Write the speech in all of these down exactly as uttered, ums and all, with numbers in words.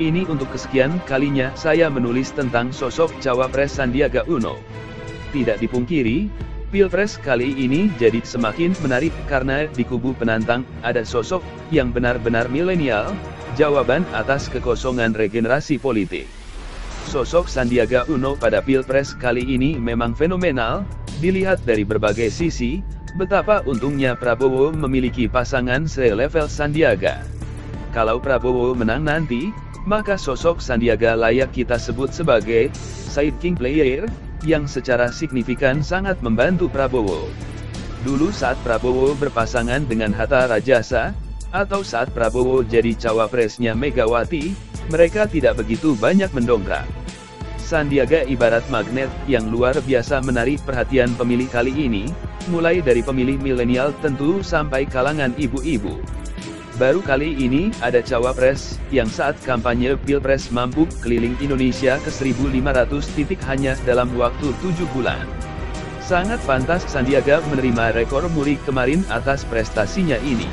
Ini untuk kesekian kalinya saya menulis tentang sosok Cawapres Sandiaga Uno. Tidak dipungkiri, Pilpres kali ini jadi semakin menarik karena di kubu penantang ada sosok yang benar-benar milenial, jawaban atas kekosongan regenerasi politik. Sosok Sandiaga Uno pada Pilpres kali ini memang fenomenal, dilihat dari berbagai sisi, betapa untungnya Prabowo memiliki pasangan selevel Sandiaga. Kalau Prabowo menang nanti, maka sosok Sandiaga layak kita sebut sebagai sidekick player, yang secara signifikan sangat membantu Prabowo. Dulu saat Prabowo berpasangan dengan Hatta Rajasa, atau saat Prabowo jadi cawapresnya Megawati, mereka tidak begitu banyak mendongkrak. Sandiaga ibarat magnet yang luar biasa menarik perhatian pemilih kali ini, mulai dari pemilih milenial tentu sampai kalangan ibu-ibu. Baru kali ini ada cawapres yang saat kampanye Pilpres mampu keliling Indonesia ke seribu lima ratus titik hanya dalam waktu tujuh bulan. Sangat pantas Sandiaga menerima rekor muri kemarin atas prestasinya ini.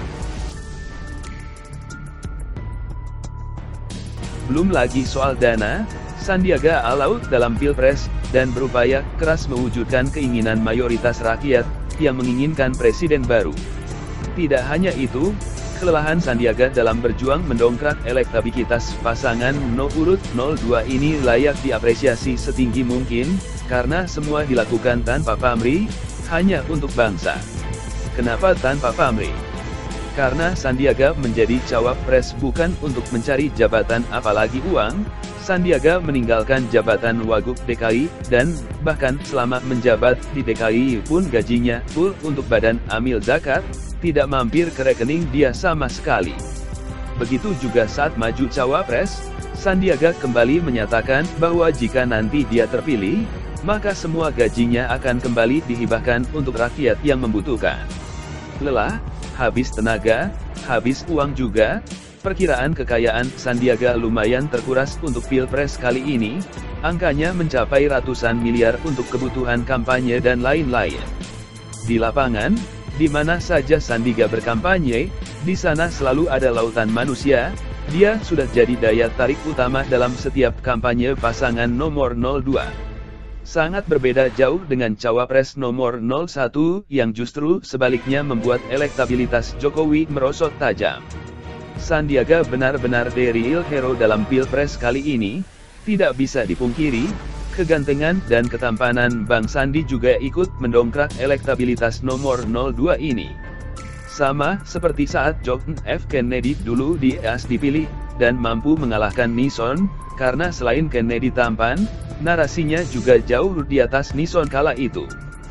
Belum lagi soal dana, Sandiaga all out dalam Pilpres, dan berupaya keras mewujudkan keinginan mayoritas rakyat, yang menginginkan presiden baru. Tidak hanya itu, kelelahan Sandiaga dalam berjuang mendongkrak elektabilitas pasangan nomor urut nol dua ini layak diapresiasi setinggi mungkin, karena semua dilakukan tanpa pamrih, hanya untuk bangsa. Kenapa tanpa pamrih? Karena Sandiaga menjadi cawapres bukan untuk mencari jabatan apalagi uang. Sandiaga meninggalkan jabatan Wagub D K I, dan bahkan selama menjabat di D K I pun gajinya full untuk badan amil zakat, tidak mampir ke rekening dia sama sekali. Begitu juga saat maju cawapres, Sandiaga kembali menyatakan bahwa jika nanti dia terpilih, maka semua gajinya akan kembali dihibahkan untuk rakyat yang membutuhkan. Lelah, habis tenaga, habis uang juga. Perkiraan kekayaan Sandiaga lumayan terkuras untuk Pilpres kali ini, angkanya mencapai ratusan miliar untuk kebutuhan kampanye dan lain-lain. Di lapangan, di mana saja Sandiaga berkampanye, di sana selalu ada lautan manusia. Dia sudah jadi daya tarik utama dalam setiap kampanye pasangan nomor nol dua. Sangat berbeda jauh dengan cawapres nomor nol satu, yang justru sebaliknya membuat elektabilitas Jokowi merosot tajam. Sandiaga benar-benar the real hero dalam Pilpres kali ini. Tidak bisa dipungkiri, kegantengan dan ketampanan Bang Sandi juga ikut mendongkrak elektabilitas nomor nol dua ini. Sama seperti saat John F. Kennedy dulu di A S dipilih, dan mampu mengalahkan Nixon, karena selain Kennedy tampan, narasinya juga jauh di atas Nixon kala itu.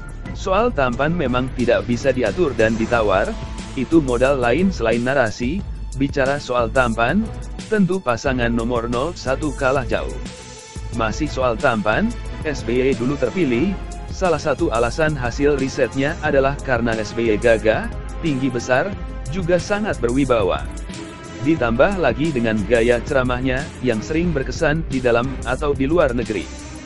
Soal tampan memang tidak bisa diatur dan ditawar, itu modal lain selain narasi. Bicara soal tampan, tentu pasangan nomor nol satu kalah jauh. Masih soal tampan, S B Y dulu terpilih, salah satu alasan hasil risetnya adalah karena S B Y gagah, tinggi besar, juga sangat berwibawa. Ditambah lagi dengan gaya ceramahnya, yang sering berkesan di dalam atau di luar negeri.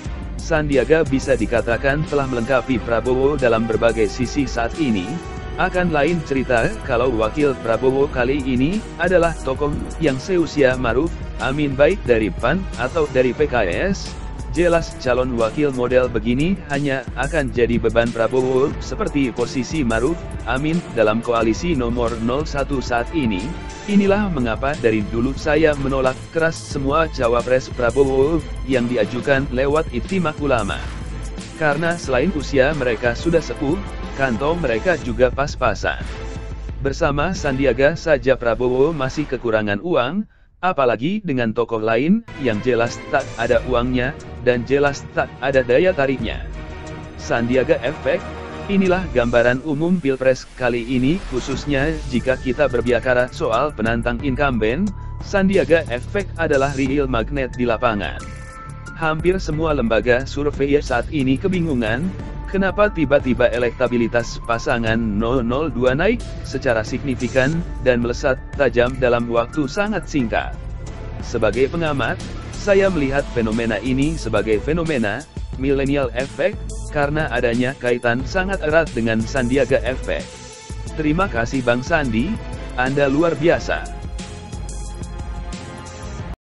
Sandiaga bisa dikatakan telah melengkapi Prabowo dalam berbagai sisi saat ini. Akan lain cerita kalau wakil Prabowo kali ini adalah tokoh yang seusia Maruf Amin, baik dari P A N atau dari P K S. Jelas calon wakil model begini hanya akan jadi beban Prabowo seperti posisi Maruf Amin dalam koalisi nomor nol satu saat ini. Inilah mengapa dari dulu saya menolak keras semua cawapres Prabowo yang diajukan lewat Ijtima Ulama. Karena selain usia mereka sudah sepuh, kantong mereka juga pas-pasan. Bersama Sandiaga saja Prabowo masih kekurangan uang, apalagi dengan tokoh lain, yang jelas tak ada uangnya, dan jelas tak ada daya tariknya. Sandiaga Efek, inilah gambaran umum Pilpres kali ini, khususnya jika kita berbicara soal penantang incumbent. Sandiaga Efek adalah real magnet di lapangan. Hampir semua lembaga survei saat ini kebingungan, kenapa tiba-tiba elektabilitas pasangan nol nol dua naik secara signifikan dan melesat tajam dalam waktu sangat singkat. Sebagai pengamat, saya melihat fenomena ini sebagai fenomena millennial effect, karena adanya kaitan sangat erat dengan Sandiaga Effect. Terima kasih Bang Sandi, Anda luar biasa.